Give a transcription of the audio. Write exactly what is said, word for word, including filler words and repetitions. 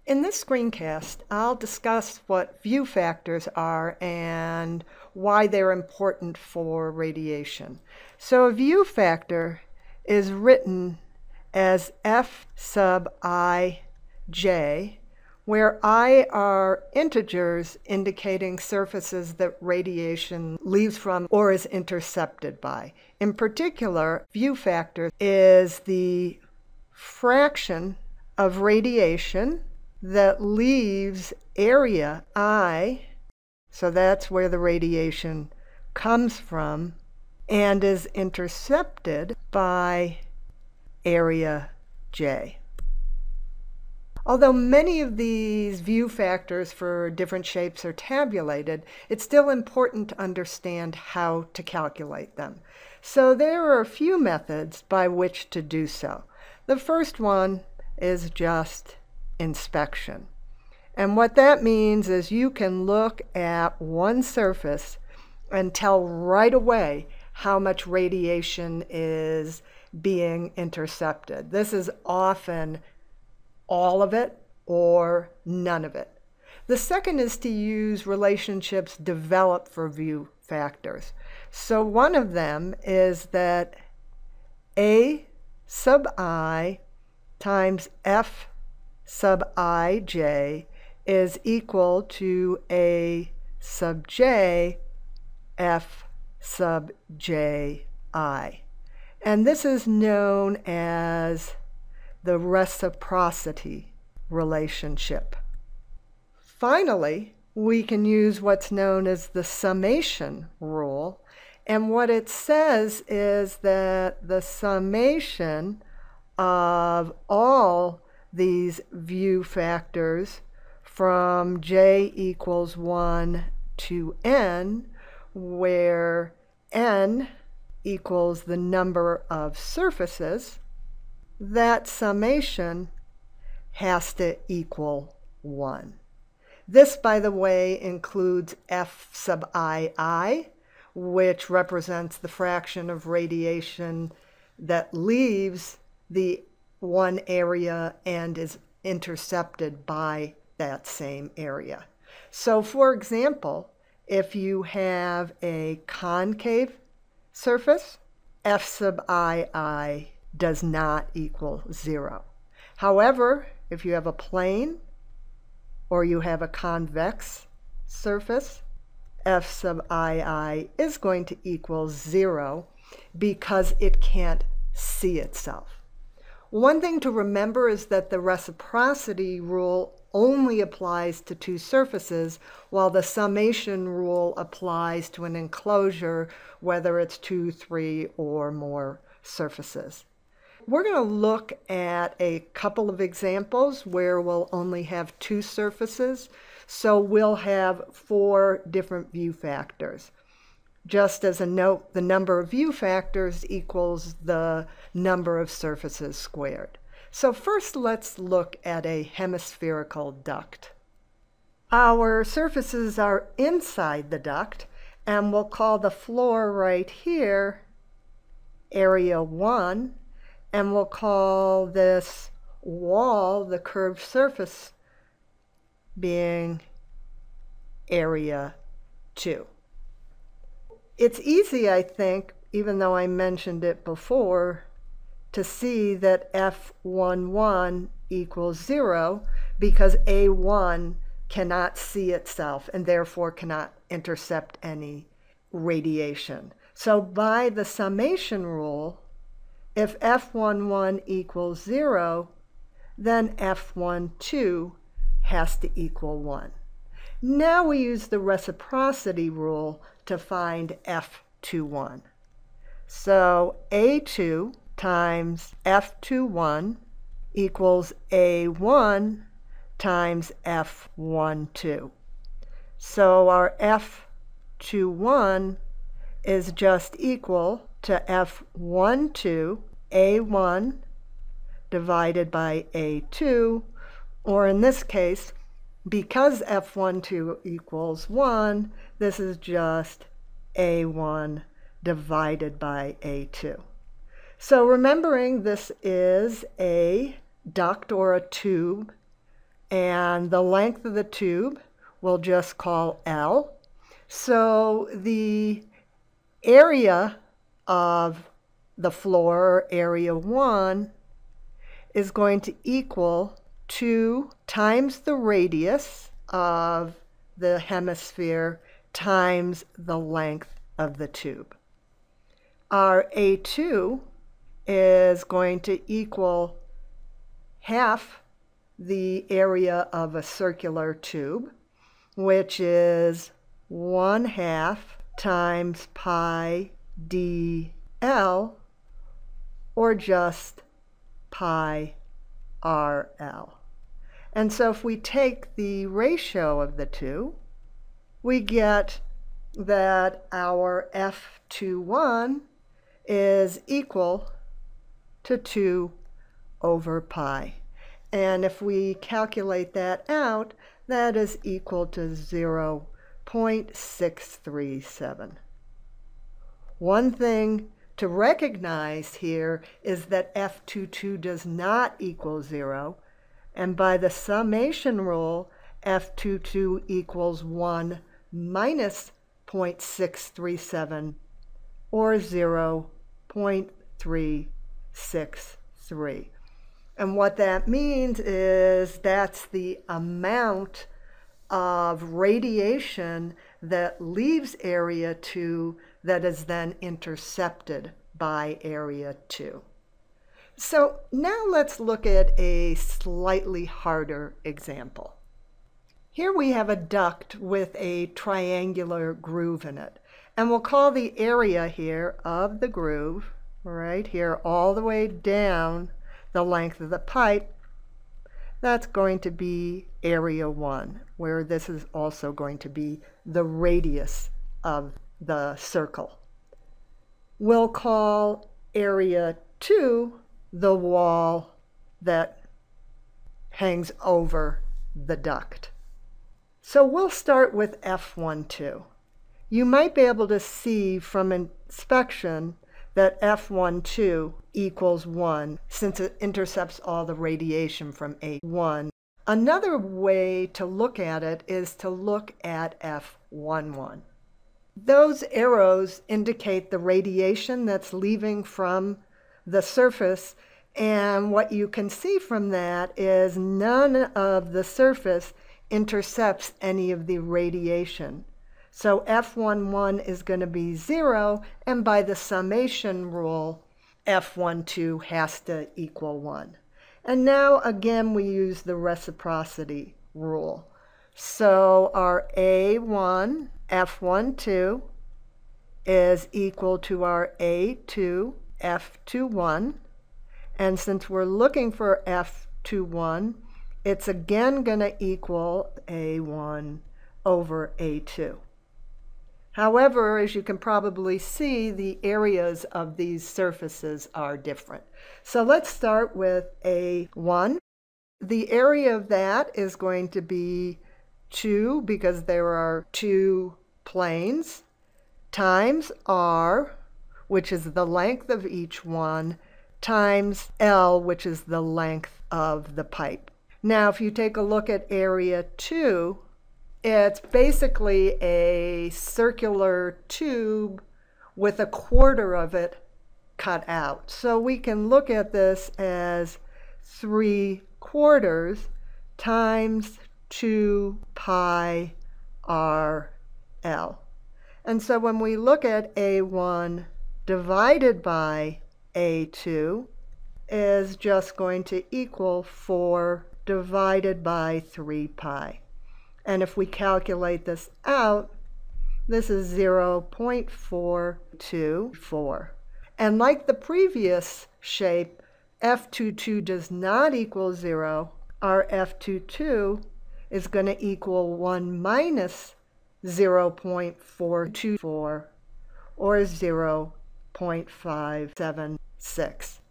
In this screencast, I'll discuss what view factors are and why they're important for radiation. So a view factor is written as F sub I j, where I are integers indicating surfaces that radiation leaves from or is intercepted by. In particular, view factor is the fraction of radiation that leaves area I, so that's where the radiation comes from, and is intercepted by area J. Although many of these view factors for different shapes are tabulated, it's still important to understand how to calculate them. So there are a few methods by which to do so. The first one is just inspection. And what that means is you can look at one surface and tell right away how much radiation is being intercepted. This is often all of it or none of it. The second is to use relationships developed for view factors. So one of them is that A sub I times F sub ij is equal to A sub j F sub ji. And this is known as the reciprocity relationship. Finally, we can use what's known as the summation rule. And what it says is that the summation of all these view factors from j equals one to n, where n equals the number of surfaces, that summation has to equal one. This, by the way, includes F sub ii, which represents the fraction of radiation that leaves the one area and is intercepted by that same area. So for example, if you have a concave surface, F sub ii does not equal zero. However, if you have a plane or you have a convex surface, F sub ii is going to equal zero because it can't see itself. One thing to remember is that the reciprocity rule only applies to two surfaces, while the summation rule applies to an enclosure, whether it's two, three, or more surfaces. We're going to look at a couple of examples where we'll only have two surfaces, so we'll have four different view factors. Just as a note, the number of view factors equals the number of surfaces squared. So first, let's look at a hemispherical duct. Our surfaces are inside the duct, and we'll call the floor right here area one, and we'll call this wall, the curved surface, being area two. It's easy, I think, even though I mentioned it before, to see that F eleven equals zero because A one cannot see itself and therefore cannot intercept any radiation. So by the summation rule, if F eleven equals zero, then F twelve has to equal one. Now we use the reciprocity rule to find F twenty-one. So A two times F twenty-one equals A one times F twelve. So our F twenty-one is just equal to F twelve, A one divided by A two, or in this case, because F twelve equals one, this is just A one divided by A two. So remembering this is a duct or a tube and the length of the tube we'll just call L. So the area of the floor, area one, is going to equal two times the radius of the hemisphere times the length of the tube. Our A two is going to equal half the area of a circular tube, which is one half times pi d L, or just pi R L. And so if we take the ratio of the two, we get that our F twenty-one is equal to two over pi. And if we calculate that out, that is equal to zero point six three seven. One thing to recognize here is that F twenty-two does not equal zero, and by the summation rule, F twenty-two equals one minus zero point six three seven, or zero point three six three. And what that means is that's the amount of radiation that leaves area two that is then intercepted by area two. So now let's look at a slightly harder example. Here we have a duct with a triangular groove in it, and we'll call the area here of the groove, right here all the way down the length of the pipe. That's going to be area one, where this is also going to be the radius of the circle. We'll call area two the wall that hangs over the duct. So we'll start with F twelve. You might be able to see from inspection that F twelve equals one, since it intercepts all the radiation from A one. Another way to look at it is to look at F eleven. Those arrows indicate the radiation that's leaving from the surface, and what you can see from that is none of the surface intercepts any of the radiation. So F eleven is going to be zero, and by the summation rule, F twelve has to equal one. And now again we use the reciprocity rule. So our A one F twelve is equal to our A two F twenty-one, and since we're looking for F twenty-one, it's again going to equal A one over A two. However, as you can probably see, the areas of these surfaces are different. So let's start with A one. The area of that is going to be two, because there are two planes, times R, which is the length of each one, times L, which is the length of the pipe. Now, if you take a look at area two, it's basically a circular tube with a quarter of it cut out. So we can look at this as three quarters times two pi R L. And so when we look at A one divided by A two is just going to equal four divided by three pi. And if we calculate this out, this is zero point four two four. And like the previous shape, F twenty-two does not equal zero. Our F twenty-two is going to equal one minus zero point four two four, or zero point five seven six.